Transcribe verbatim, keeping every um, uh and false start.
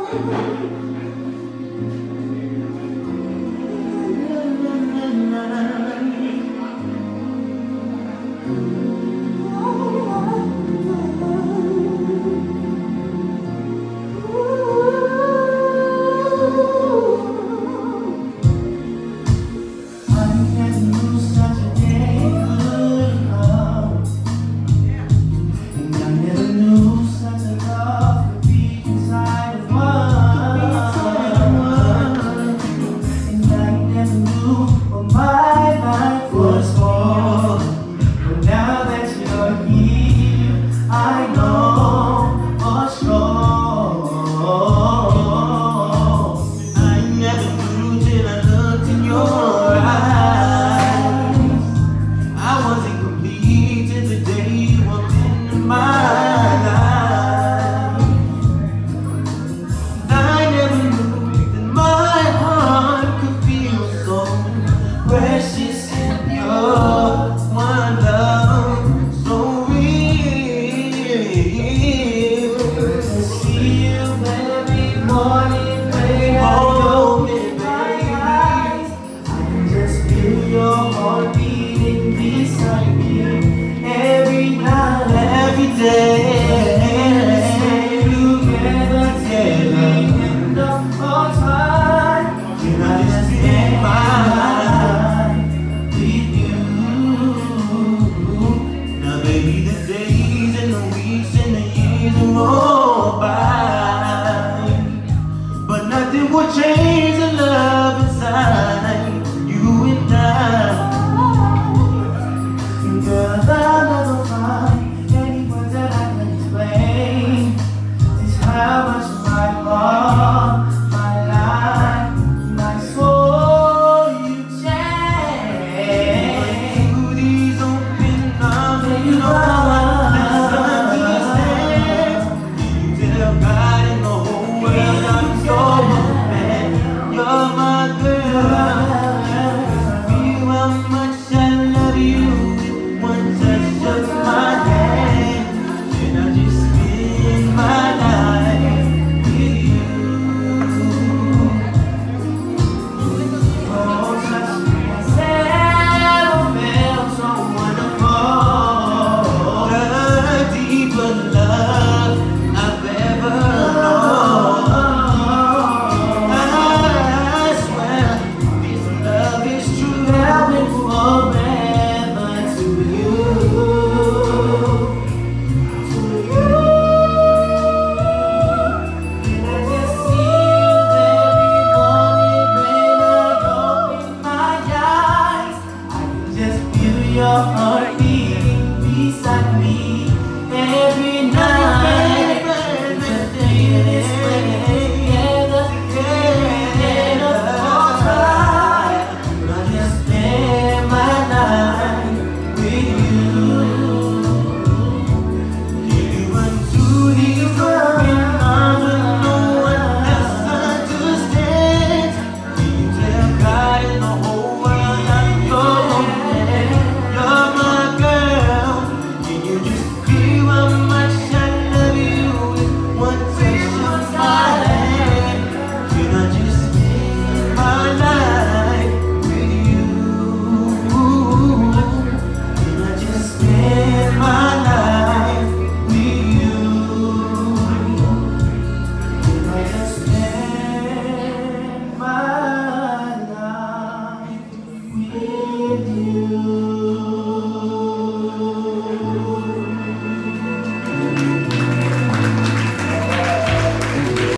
Change the love inside you and I. Girl, I'll never find any words that I can explain just how much my heart, my life, my soul you changed. Through these open arms, and you know that's understand. You tell God in the whole world I'm yours. You're my girl. Feel how much I love you with one touch of my hand. And I just spend my life with you. Oh, touch me, I never felt so wonderful. The deeper love I've ever known. Your heart beating beside me every night. The day is together, together all right. I just spend my life with you. You run to these open arms with no one else understands. You tell God in the whole world I'm your man. With